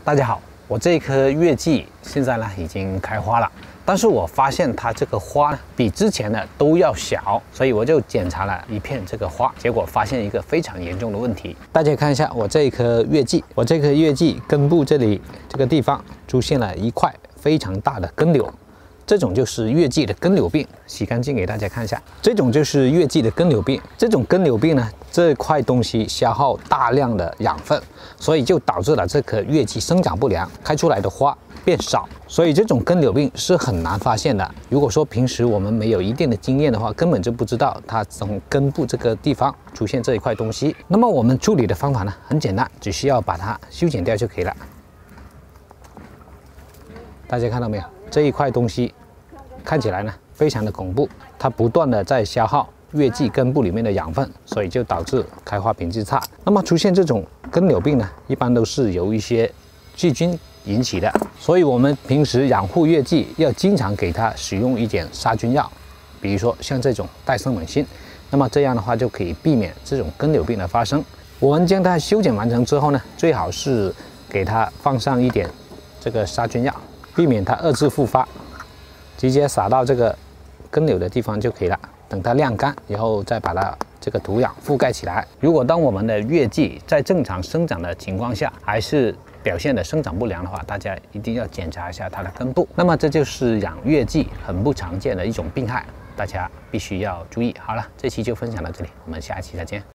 大家好，我这棵月季现在呢已经开花了，但是我发现它这个花呢比之前的都要小，所以我就检查了一片这个花，结果发现一个非常严重的问题。大家看一下我这一棵月季，我这棵月季根部这里这个地方出现了一块非常大的根瘤。 这种就是月季的根瘤病，洗干净给大家看一下。这种就是月季的根瘤病。这种根瘤病呢，这块东西消耗大量的养分，所以就导致了这棵月季生长不良，开出来的花变少。所以这种根瘤病是很难发现的。如果说平时我们没有一定的经验的话，根本就不知道它从根部这个地方出现这一块东西。那么我们处理的方法呢，很简单，只需要把它修剪掉就可以了。大家看到没有？ 这一块东西看起来呢非常的恐怖，它不断的在消耗月季根部里面的养分，所以就导致开花品质差。那么出现这种根瘤病呢，一般都是由一些细菌引起的，所以我们平时养护月季要经常给它使用一点杀菌药，比如说像这种戴森锰锌，那么这样的话就可以避免这种根瘤病的发生。我们将它修剪完成之后呢，最好是给它放上一点这个杀菌药。 避免它二次复发，直接撒到这个根瘤的地方就可以了。等它晾干，然后再把它这个土壤覆盖起来。如果当我们的月季在正常生长的情况下，还是表现的生长不良的话，大家一定要检查一下它的根部。那么这就是养月季很不常见的一种病害，大家必须要注意。好了，这期就分享到这里，我们下期再见。